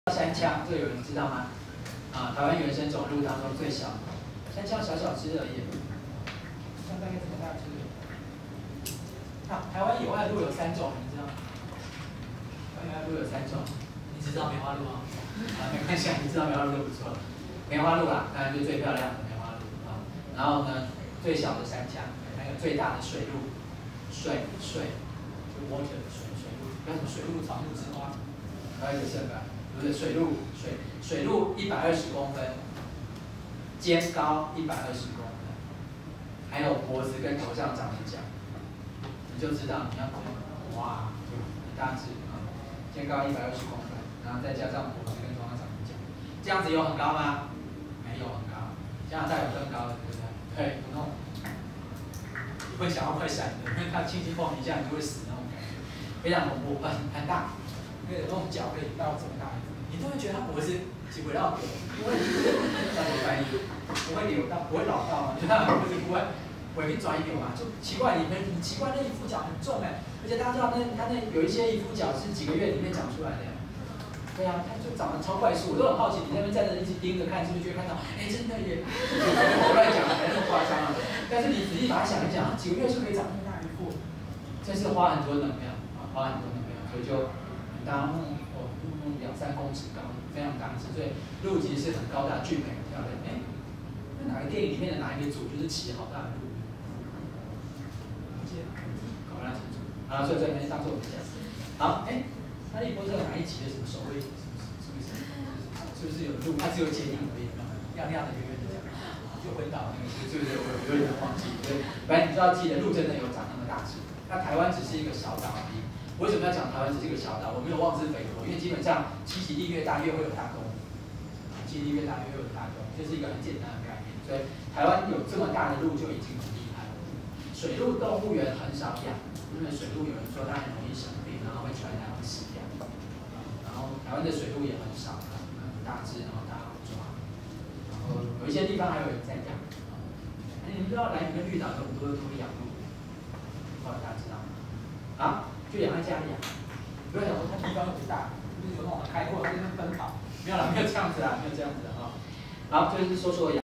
山羌，这个有人知道吗？啊，台湾原生种鹿当中最小，山羌小小只而已，像大概这么大只。台湾野外鹿有3种，你知道吗？台湾野外鹿有3种，你只知道梅花鹿吗？没关系，你知道梅花鹿就不错了。梅花鹿啦，当然就最漂亮的梅花鹿啊。然后呢，最小的山羌，还有最大的水鹿，水，就 water 的水鹿，叫什么水鹿草木之花，还有一个这个。 不是水鹿120公分，肩高120公分，还有脖子跟头上长着角，你就知道你要哇，就很大只啊，肩高120公分，然后再加上脖子跟头上长着角，这样子有很高吗？没有很高，加拿大有更高的，对不对？对，有那种你会想要快闪的，因为它轻轻碰一下你就会死那种感觉，非常恐怖，很大。 因为有那种脚可以到这么大，你都会觉得它脖子是围绕流，不会，那怎么翻译？不会流到，不会老到吗？就它脖子不会尾转一点嘛？就奇怪，你奇怪那一副脚很重哎，而且大家知道它有一些一副脚是几个月里面长出来的呀。对啊，它就长得超快速，我都很好奇，你在那边站着一直盯着看，是不是就会看到？哎，真的耶！我乱讲，没那么夸张啊。但是你仔细把它想一想，几个月就可以长那么大一副，真是花很多能量啊，花很多能量，所以就。 当2、3公尺高，非常大只，所以鹿其实是很高大俊美很漂亮。哎，那哪个电影里面的哪一个组就是骑好大的鹿？不记得，搞不太清楚。好，所以这边当做我们讲。好，哎，哈利波特哪一集的什么守卫？是不是有鹿？它只有剪影而已，亮亮的圆圆的这样，就昏倒那个是不是？我有点忘记。对，反正你就要记得，鹿真的有长那么大只。那台湾只是一个小岛而已。 为什么要讲台湾只是一个小岛？我没有妄自菲薄，因为基本上栖息地越大越会有大功，栖息地越大越会有大功，这是一个很简单的概念。所以台湾有这么大的鹿就已经很厉害了。水陆动物园很少养，因为水鹿有人说它很容易生病，然后会传染会死掉。然后台湾的水鹿也很少，很大只，然后大家好抓。然后有一些地方还有人在养。你们知道来你们绿岛有很多都会养鹿，大家知道吗？好。 就养在家里啊，不要想说它地方又不大，就是有那种开阔在那边奔跑，没有啦，没有这样子啦，没有这样子的哈。好，就是说养。